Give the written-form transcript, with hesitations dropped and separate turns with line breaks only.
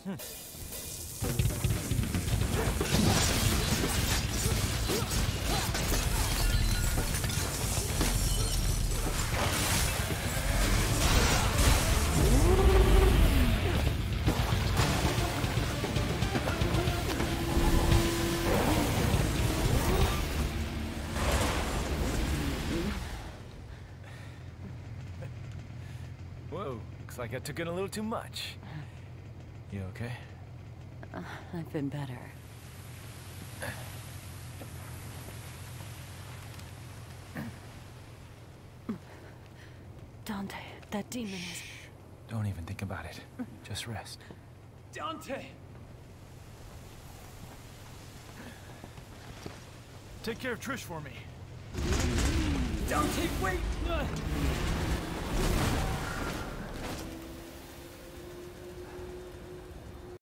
Whoa, looks like I took in a little too much. You okay?
I've been better. Dante, that demon is...
Don't even think about it. Just rest.
Dante!
Take care of Trish for me.
Dante, wait!